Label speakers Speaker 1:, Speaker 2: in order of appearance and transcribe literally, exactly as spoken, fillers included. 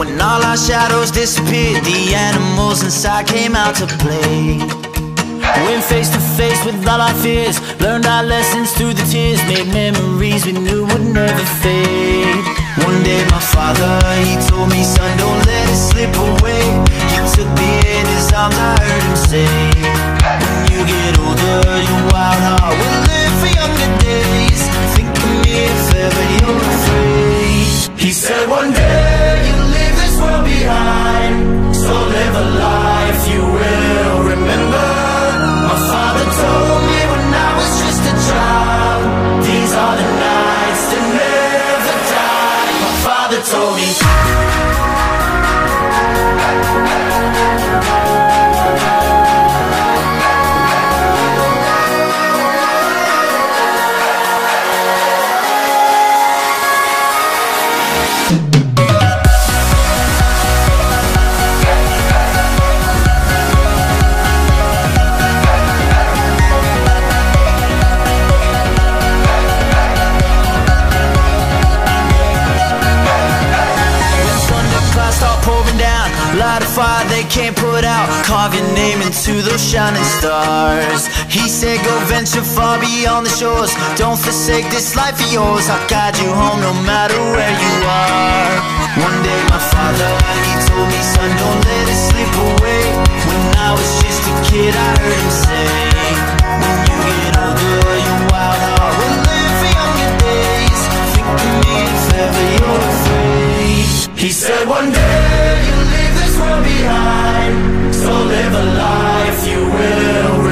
Speaker 1: When all our shadows disappeared, the animals inside came out to play. Went face to face with all our fears, learned our lessons through the tears, made memories we knew would never fade. One day my father, he told me, son, don't let it slip away. He took me in his arms, I heard him say, when you get older, your wild heart will live for younger days. Think of me if ever you're afraid. He said one day you'll leave this world behind, so live a life you will remember. My father told me when I was just a child, these are the nights that never die. My father told me. Light a fire they can't put out, carve your name into those shining stars. He said go venture far beyond the shores, don't forsake this life of yours. I'll guide you home no matter where you are. One day my father, he told me, son, don't let it slip away. When I was just a kid I heard him say, when you get older your wild heart will live for younger days. Think of me if ever you're afraid. He said one day you'll leave this world behind, so live a life you will